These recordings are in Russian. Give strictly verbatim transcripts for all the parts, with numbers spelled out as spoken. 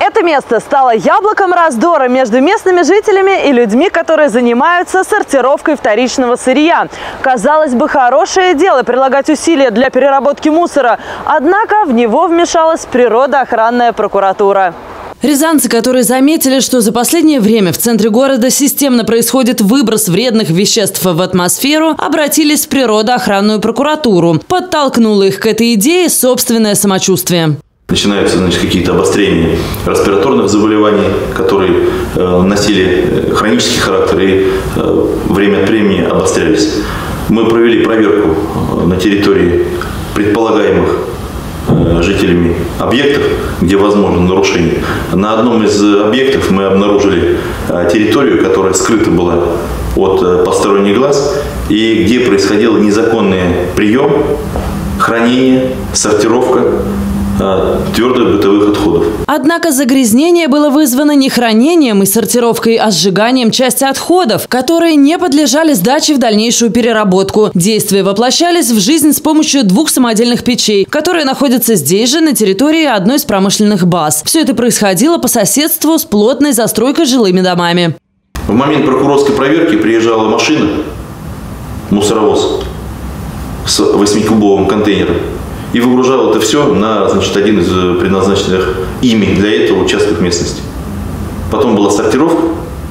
Это место стало яблоком раздора между местными жителями и людьми, которые занимаются сортировкой вторичного сырья. Казалось бы, хорошее дело прилагать усилия для переработки мусора, однако в него вмешалась природоохранная прокуратура. Рязанцы, которые заметили, что за последнее время в центре города системно происходит выброс вредных веществ в атмосферу, обратились в природоохранную прокуратуру. Подтолкнуло их к этой идее собственное самочувствие. Начинаются, значит, какие-то обострения респираторных заболеваний, которые э, носили хронический характер и э, время от времени обострялись. Мы провели проверку на территории предполагаемых э, жителями объектов, где возможно нарушение. На одном из объектов мы обнаружили э, территорию, которая скрыта была от э, посторонних глаз и где происходил незаконный прием, хранение, сортировка твердых бытовых отходов. Однако загрязнение было вызвано не хранением и сортировкой, а сжиганием части отходов, которые не подлежали сдаче в дальнейшую переработку. Действия воплощались в жизнь с помощью двух самодельных печей, которые находятся здесь же, на территории одной из промышленных баз. Все это происходило по соседству с плотной застройкой жилыми домами. В момент прокурорской проверки приезжала машина, мусоровоз с восьмикубовым контейнером, и выгружал это все на, значит, один из предназначенных ими для этого участков местности. Потом была сортировка,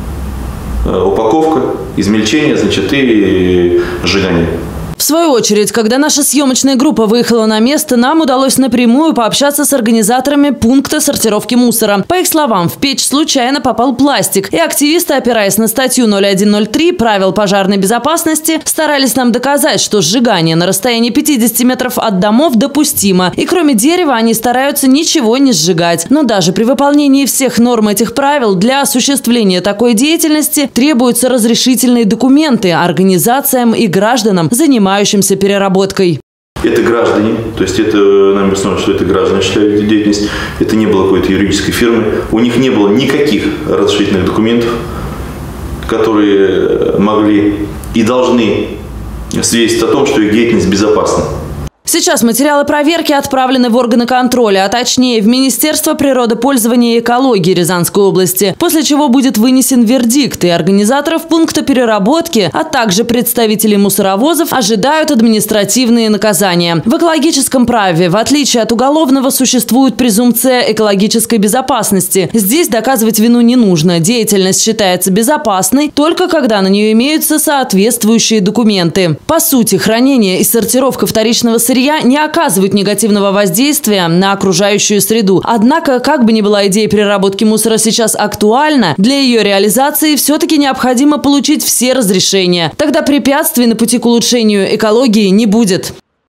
упаковка, измельчение, значит, и сжигание. В свою очередь, когда наша съемочная группа выехала на место, нам удалось напрямую пообщаться с организаторами пункта сортировки мусора. По их словам, в печь случайно попал пластик, и активисты, опираясь на статью ноль один ноль три правил пожарной безопасности, старались нам доказать, что сжигание на расстоянии пятидесяти метров от домов допустимо, и кроме дерева они стараются ничего не сжигать. Но даже при выполнении всех норм этих правил для осуществления такой деятельности требуются разрешительные документы организациям и гражданам, занимающимся переработкой. Это граждане, то есть это нам объяснено, что это граждане осуществляли эту деятельность, это не было какой-то юридической фирмы, у них не было никаких разрешительных документов, которые могли и должны свидетельствовать о том, что их деятельность безопасна. Сейчас материалы проверки отправлены в органы контроля, а точнее в Министерство природопользования и экологии Рязанской области, после чего будет вынесен вердикт, и организаторов пункта переработки, а также представителей мусоровозов ожидают административные наказания. В экологическом праве, в отличие от уголовного, существует презумпция экологической безопасности. Здесь доказывать вину не нужно. Деятельность считается безопасной только когда на нее имеются соответствующие документы. По сути, хранение и сортировка вторичного сырья не оказывают негативного воздействия на окружающую среду. Однако, как бы ни была идея переработки мусора сейчас актуальна, для ее реализации все-таки необходимо получить все разрешения. Тогда препятствий на пути к улучшению экологии не будет.